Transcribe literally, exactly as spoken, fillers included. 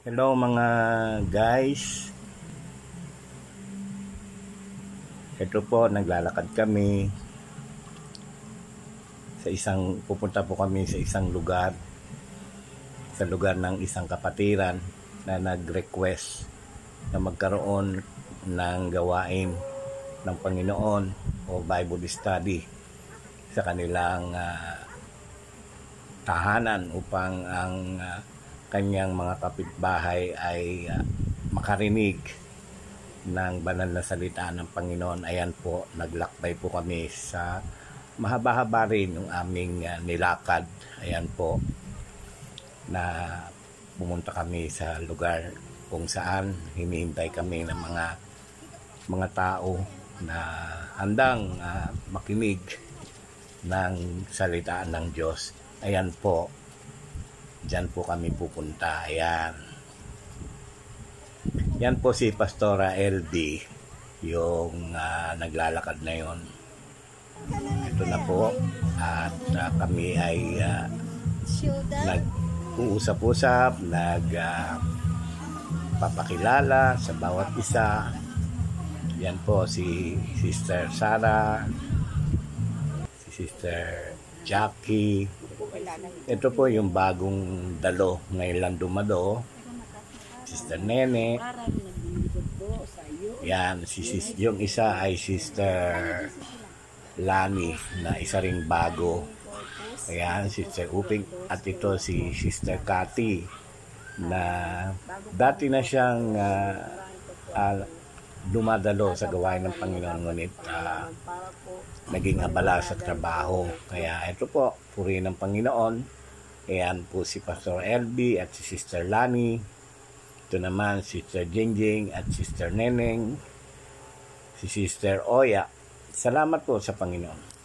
Hello mga guys. Ito po, naglalakad kami sa isang, pupunta po kami sa isang lugar, sa lugar ng isang kapatiran na nag-request na magkaroon ng gawain ng Panginoon o Bible study sa kanilang uh, tahanan upang ang uh, kanyang mga kapitbahay ay uh, makarinig ng banal na salita ng Panginoon. Ayan po, naglakbay po kami sa mahaba-haba rin yung aming uh, nilakad. Ayan po, na pumunta kami sa lugar kung saan hinihintay kami ng mga mga tao na handang uh, makinig ng salita ng Diyos. Ayan po, diyan po kami pupunta. Ayan. Yan po si Pastora L D, yung uh, naglalakad na yon. Ito na po. At uh, kami ay uh, nag-uusap-usap, nag-papakilala uh, sa bawat isa. Yan po si Sister Sarah, si Sister Jackie. Ito po yung bagong dalo ngayon lang dumalo, Sister Nene. Yan, si, si, yung isa ay Sister Lani na isa ring bago. Ayan, Sister Uping. At ito si Sister Cathy na dati na siyang uh, uh, dumadalo sa gawain ng Panginoon, ngunit uh, naging abala sa trabaho. Kaya ito po, puri ng Panginoon. Ayan po si Pastor L B at si Sister Lani. Ito naman Sister Jingjing at Sister Neneng, si Sister Oya. Salamat po sa Panginoon.